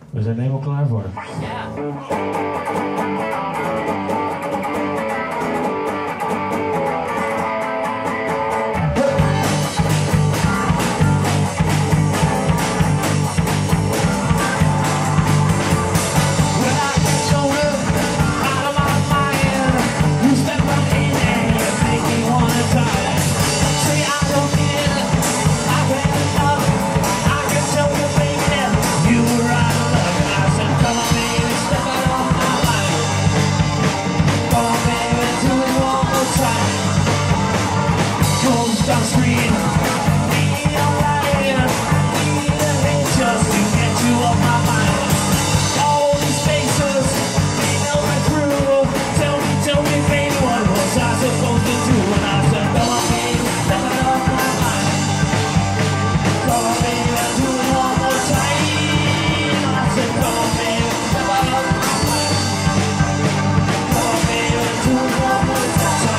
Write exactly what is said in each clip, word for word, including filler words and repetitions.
We zijn er helemaal klaar voor. Ja. Down street, need a lion, need a hit just to get you off my mind. All these faces, they know me through. Tell me, tell me, baby, what was I supposed to do? And I said, come on, baby, step it off my mind. Come on, baby, let's do it one more time. I said, come on, baby, step it off my mind. Come on, baby, let's do it one more time.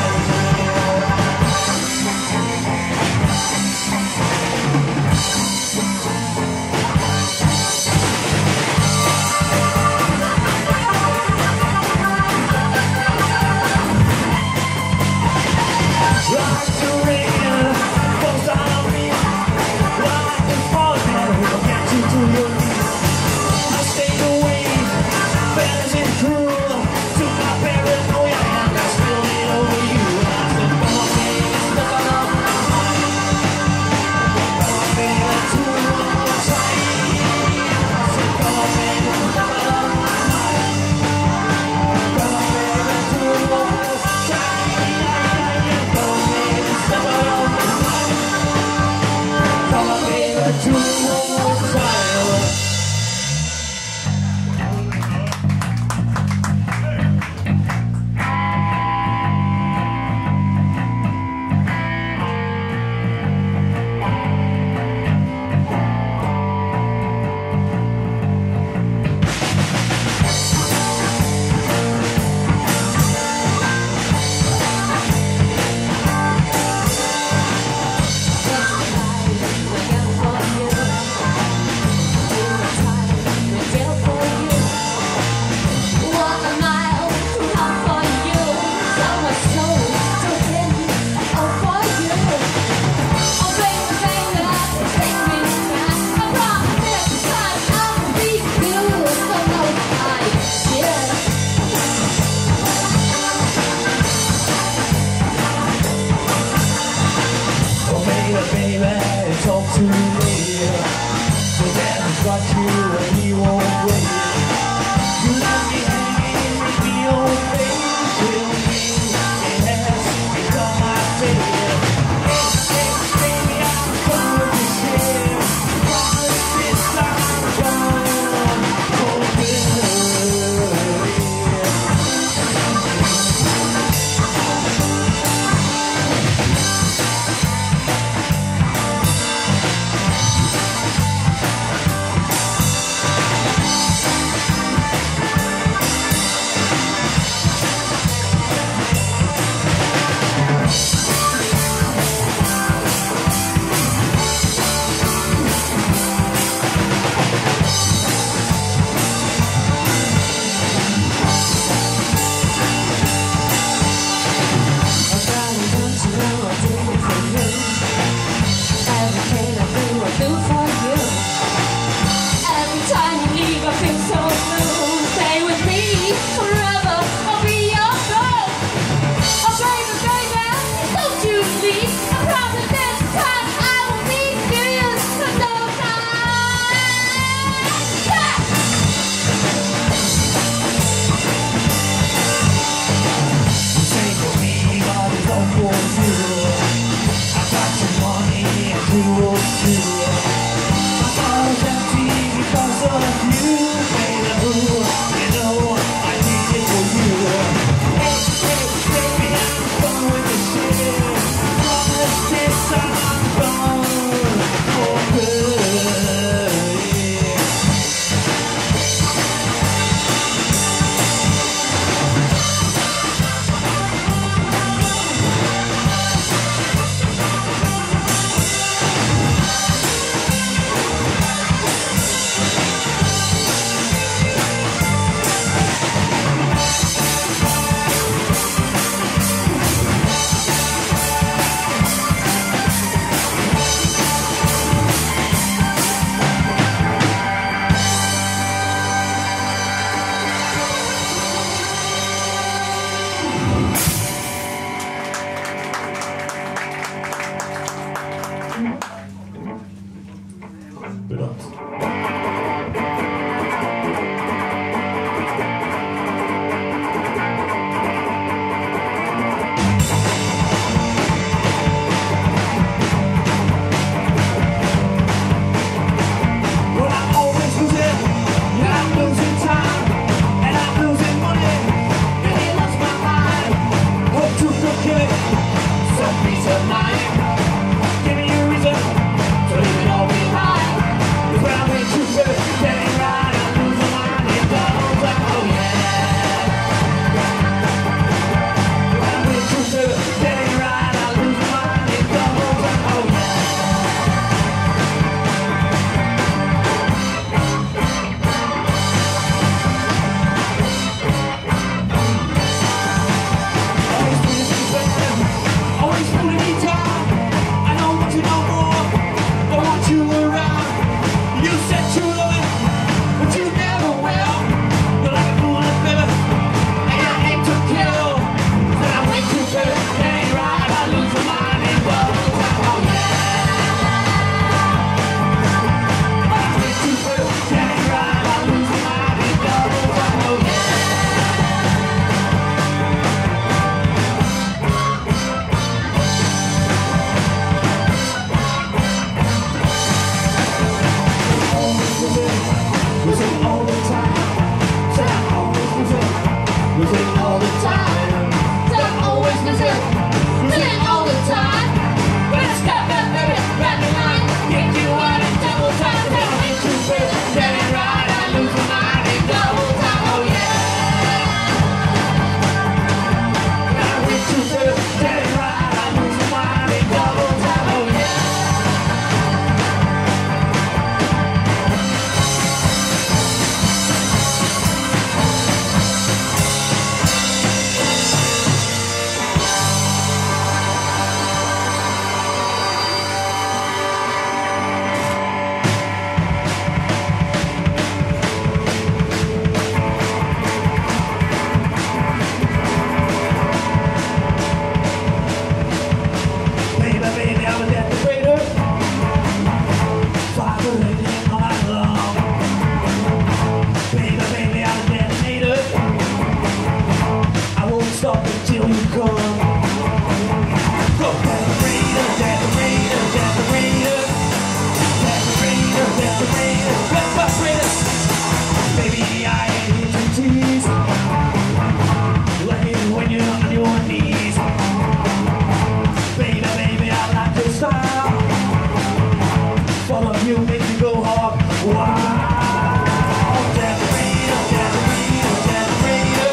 till you come. Go Desperado, Desperado, Desperado, Desperado, Desperado, Desperado. Baby, I ain't here to tease. Let me when you're on your knees. Baby, baby, I like your style. Follow you, make you go hard. Wow. Desperado, Desperado, Desperado,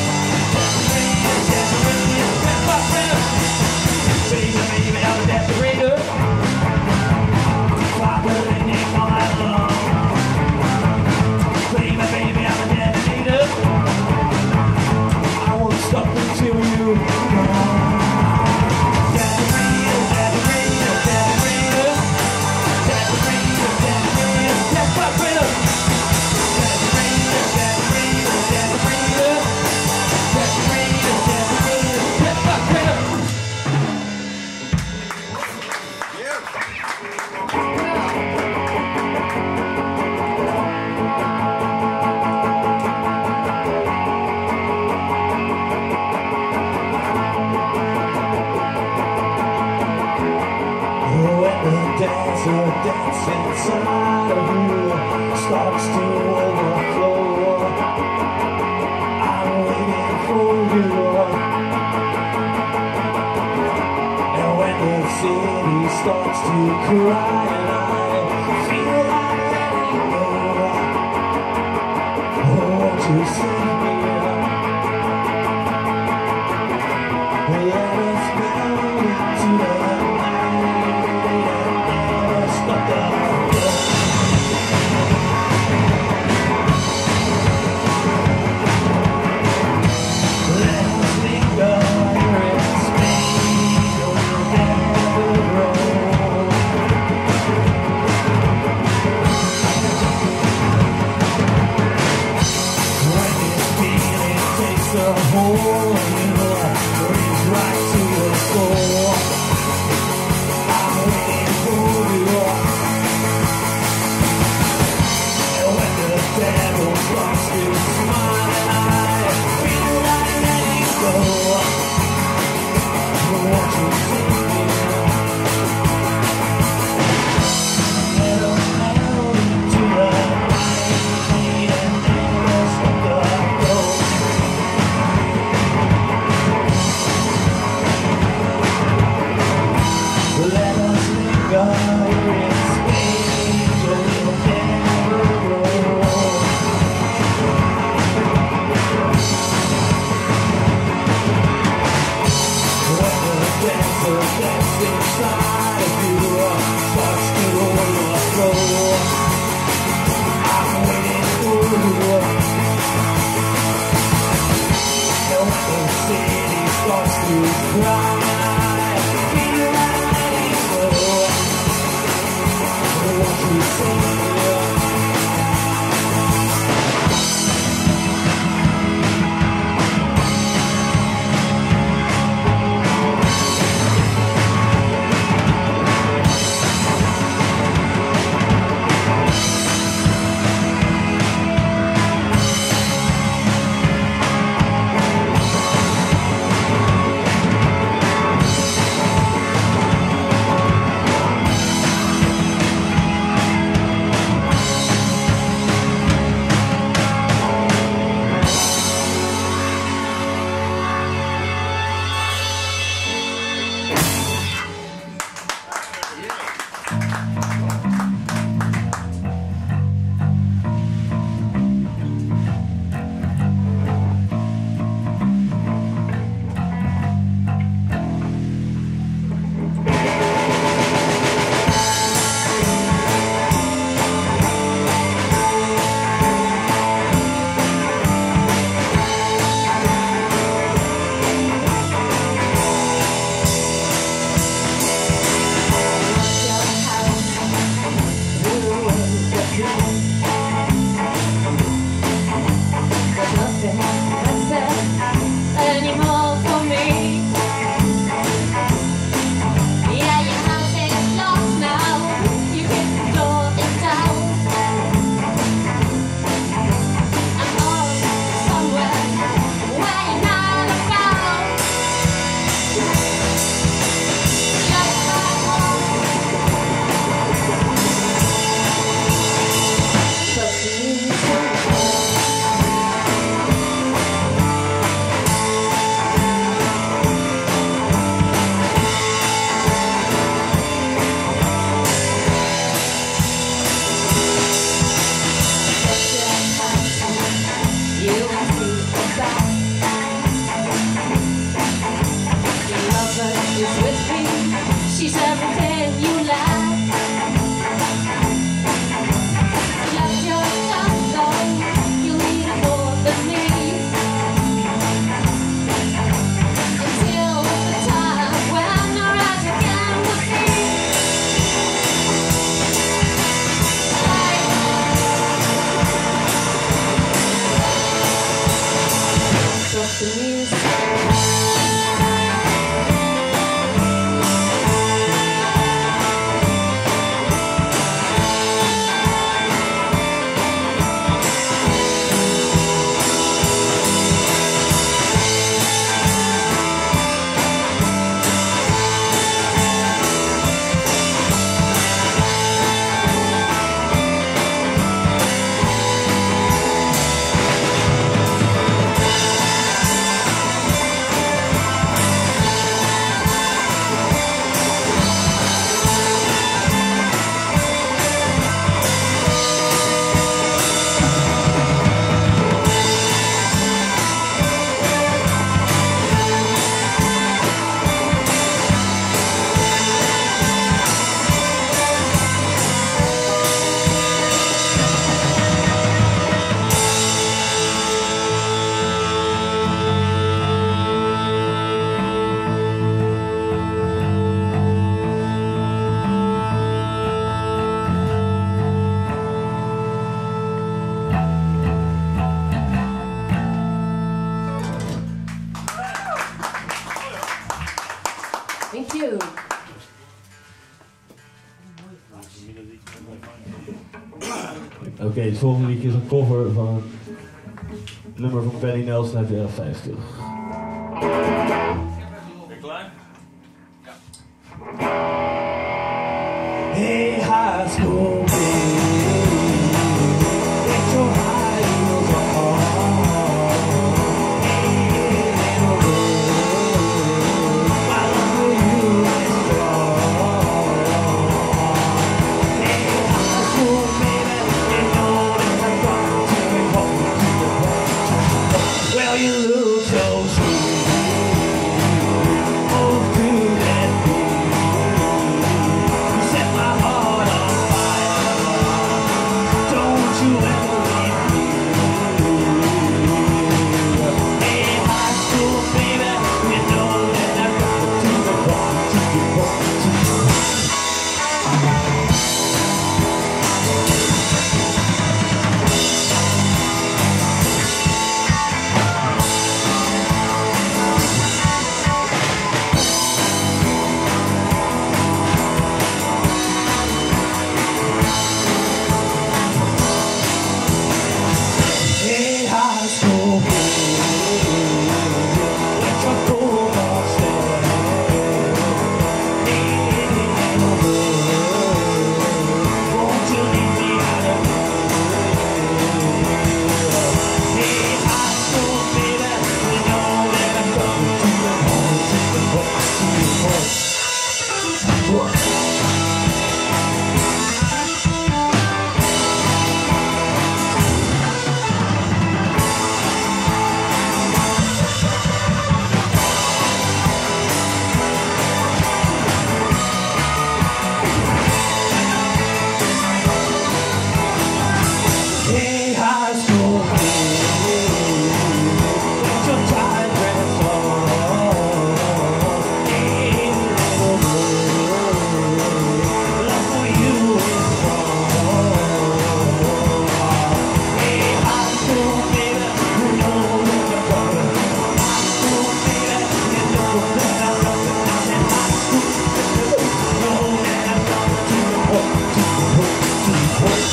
Desperado, Desperado. Baby, baby, I'm a Desperado. Fly with a name all night long. Baby, baby, I'm a Desperado. I won't stop until you come. Desperado, Desperado, Desperado, Desperado, Desperado, Desperado. Desperado, Desperado, Desperado, Desperado, Desperado, Desperado. Dancer, dance inside of you starts to overflow. I'm waiting for you. And when the city starts to cry and I feel like letting go, oh, won't you save me? Let us go into the okay, het volgende liedje is een cover van een nummer van Benny Nelson uit de jaren vijftig. Ben je klaar? Ja. Hey, high school baby, get your high heels on. Hey, little girl, my love for you is strong. Hey, high school baby, you know that I'm going to be home to the home. Well, you look so sweet. Oh, do that beat. You set my heart on fire. Don't you ever leave me. Hey, high school baby, you know that I'm going to the home, to the home, to the home. Hey, high school baby, let your cool heart stay. Hey, little girl, won't you leave me out of Hey, high school baby, you know that I'm going to the home, to the home, to the home. Hey, high school baby, let your tight dress on. Hey, little girl, love for you is strong. Hey, high school baby, you know that you're going. High school baby, you know that I'm loving. I said high school baby, you know that I'm going to the home, to the home, to the home.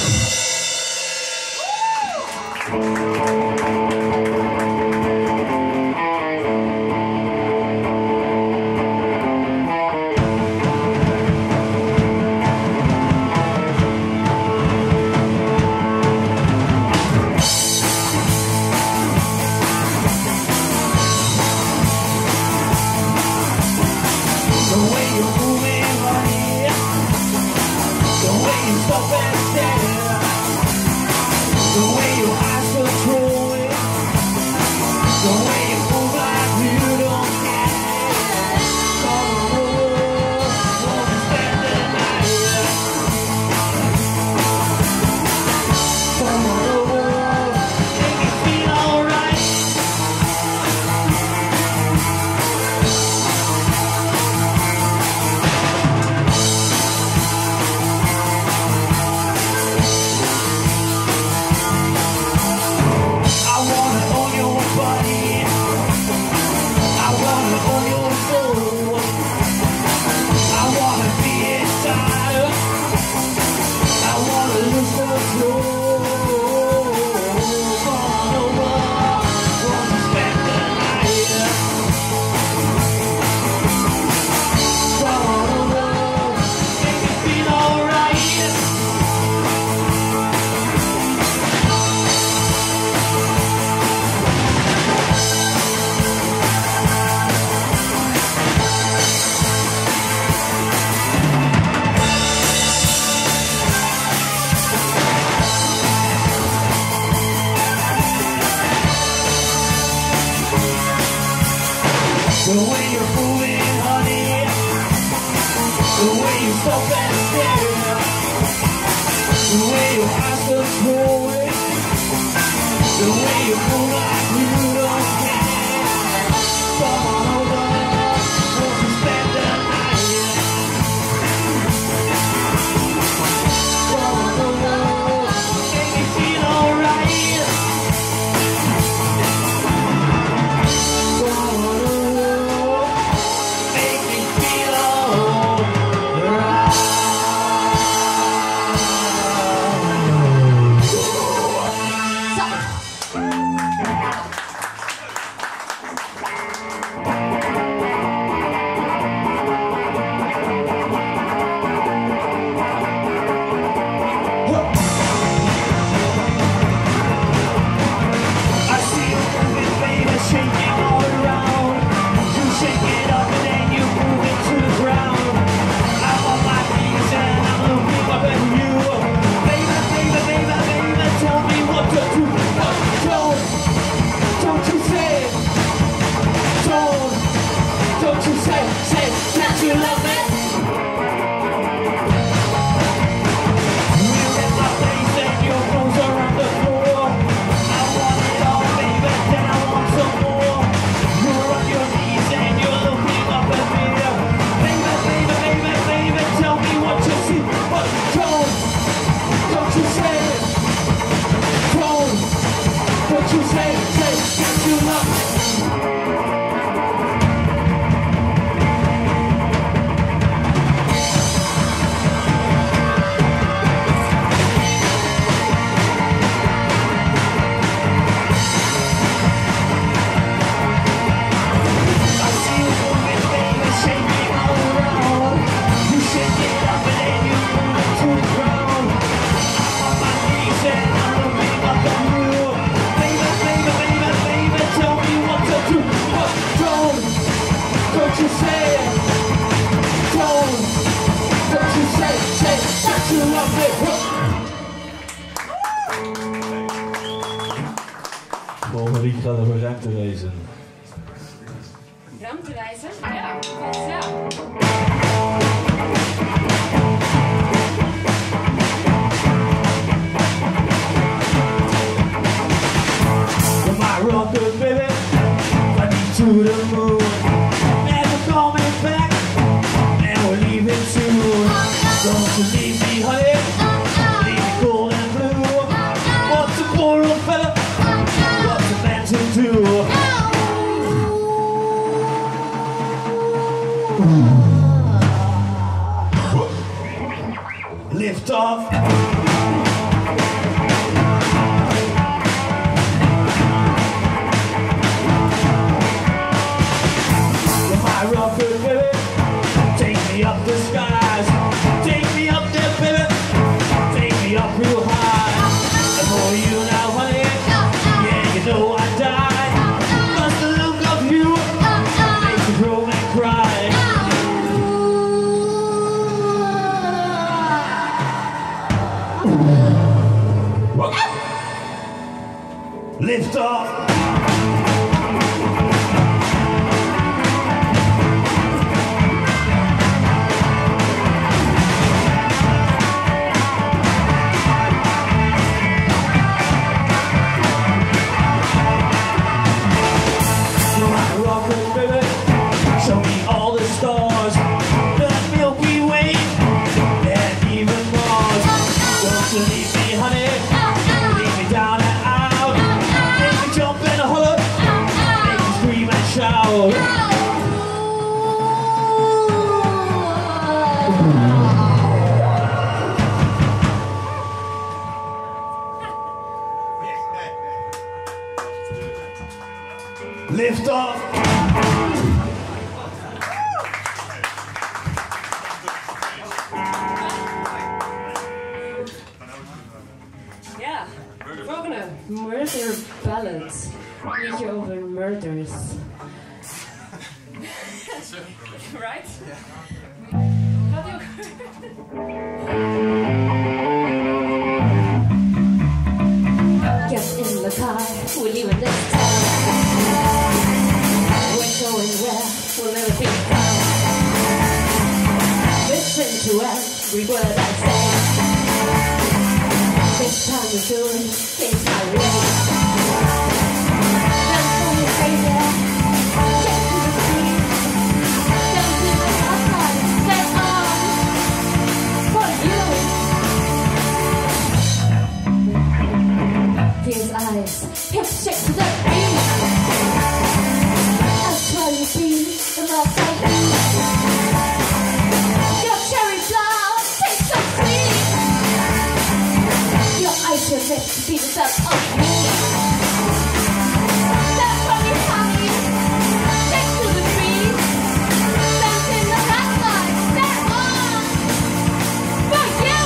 The way you're moving, honey, the way you stop and stare, the way your eyes control it, the way you move like you don't care. Come on, won't you spend the night? Come on, make me feel alright. I wanna own your body. I wanna own your soul. I wanna be inside. I wanna lose control. Come on over, won't you spend the night? Come on over, make me feel alright. The way you're moving, honey, the way you stop and stare, the way your eyes control it, the way you move like you don't care. Come on over, won't you spend the night? Come on over, make me feel alright. Come on over. Volgende lied gaat over ruimtereizen. Ruimtereizen? Ja, vet, ja. My rocket baby, I need to the moon. Never coming back, and we're leaving soon. Don't you leave me, honey, leave me cold and blue. What's a poor old fella, what's a man to do? Lift off. Rocket, baby, take me up the skies, take me up there, baby, take me up real high. And for you now, honey, yeah, you know I die. Cause the look of you makes a grown man cry. Lift off. Lift off. Ja, volgende. Murder Ballads. Liedje over murders. Right? Gaat ie ook? Get in the car, we're leaving this town. We're going where we'll never be found. Listen to every word I say. This time we're doing things my way. Don't call me crazy. Get to the street. Don't do the outside. Stay on for you. His eyes, hip shake to the beat. That's why you see the love I do. Your cherry flower tastes so sweet. Your eyes, your lips, be the stuff of me. That's why you honey, shake to the breeze. Dance in the hot light, stay on for you.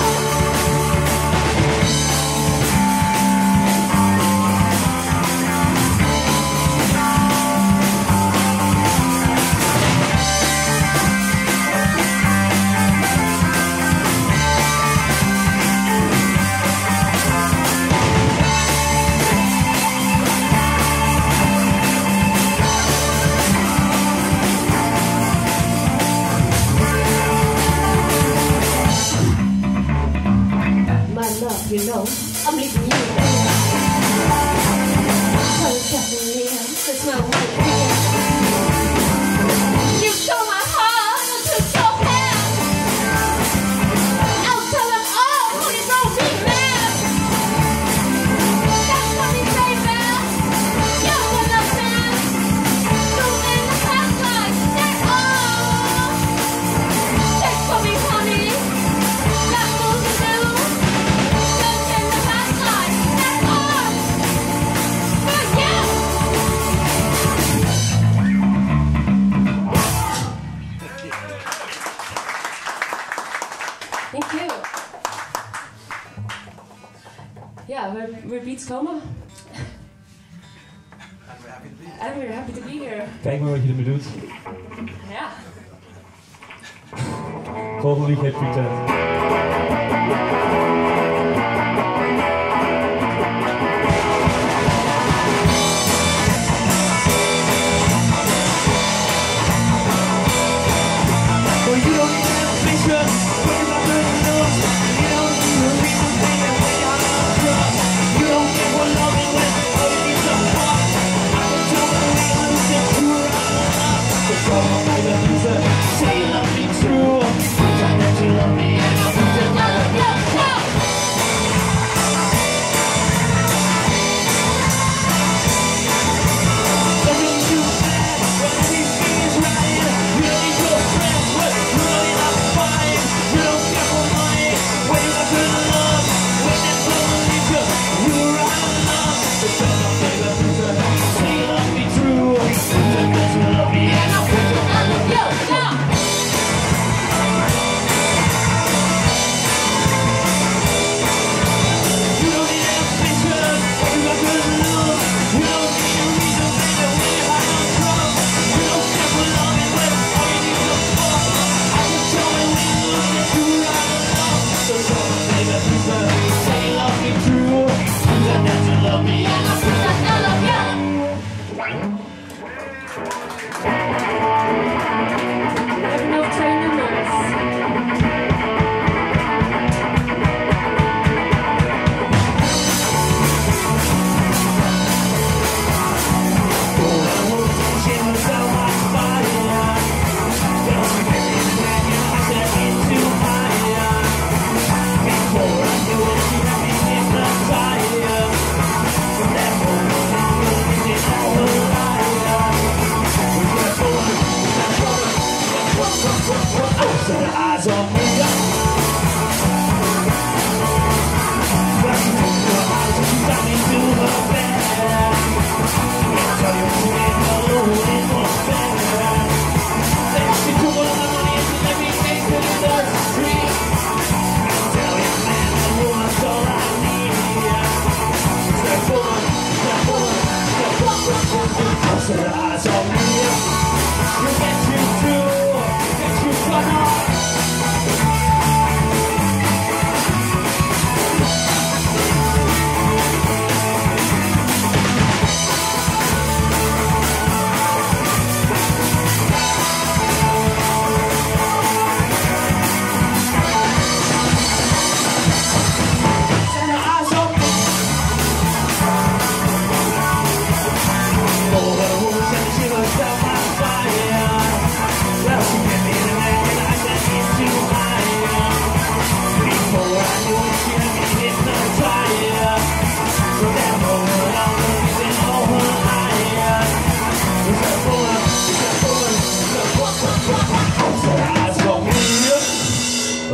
You know, I'm leaving you. So definitely, there's no way. You stole my heart, I took your hand. I'll tell them all, honey, don't be mad. That's funny, baby. You're one of them. Through in the past life, stay on. Take for me, honey. That's what you do. Thank you. Ja, we repeats komen. En we're happy to be here. Kijk maar wat je ermee doet. Ja. Volgende lied heet Pretend.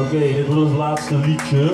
Oké, dit wordt ons laatste liedje.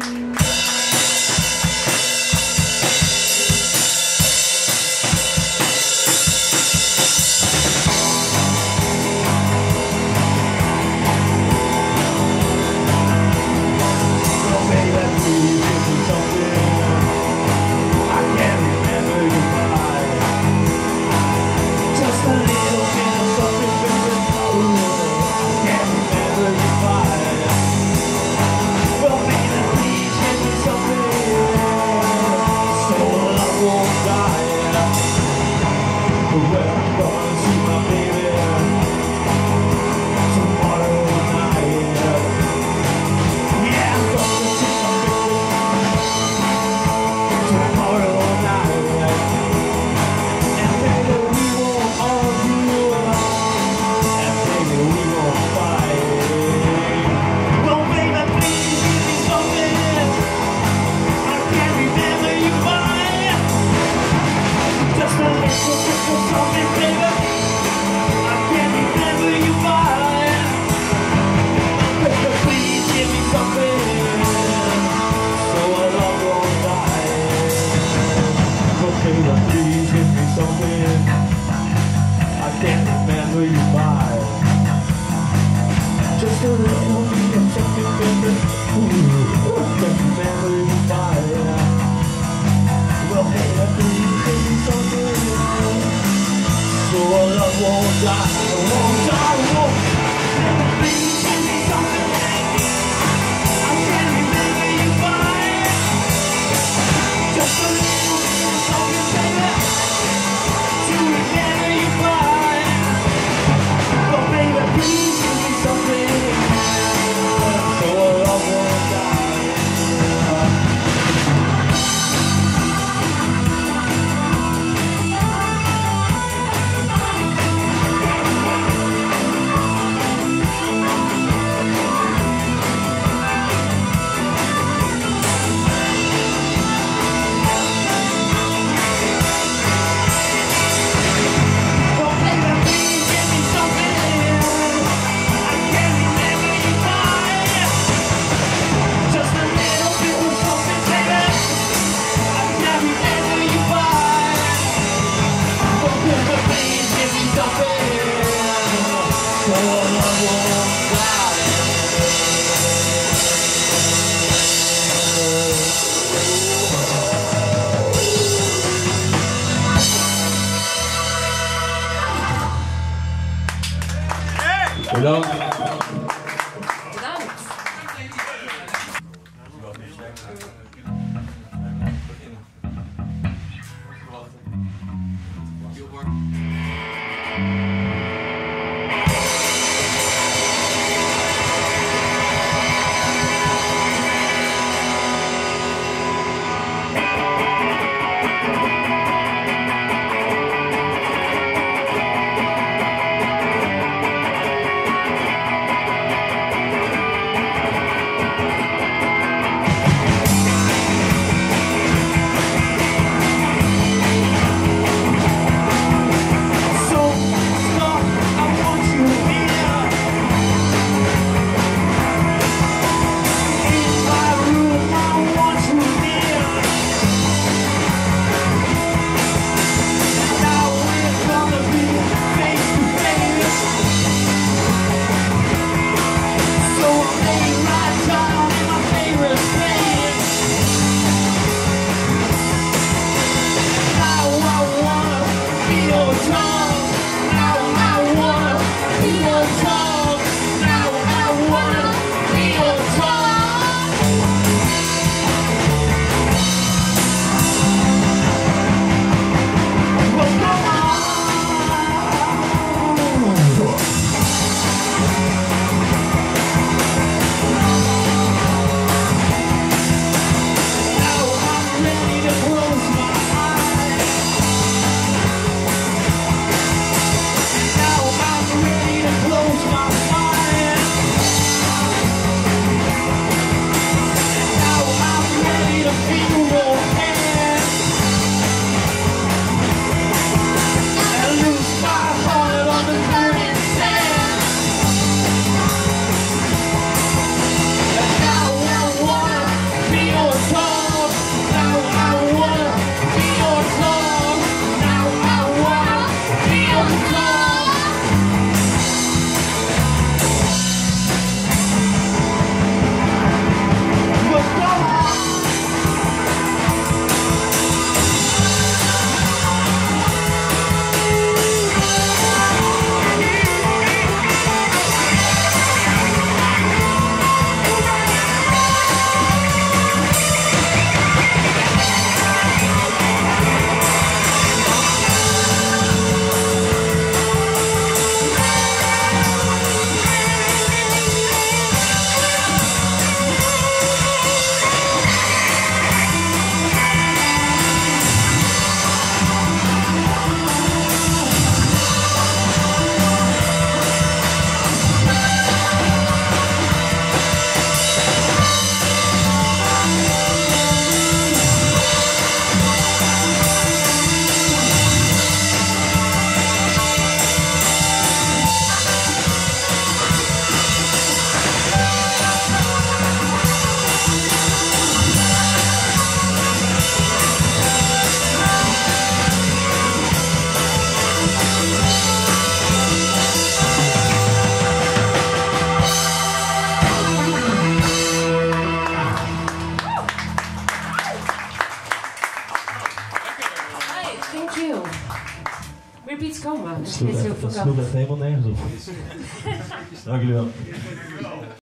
Bedankt. Thank you. We're Beats Coma. Dat sloeg echt helemaal nergens op. Dank jullie wel.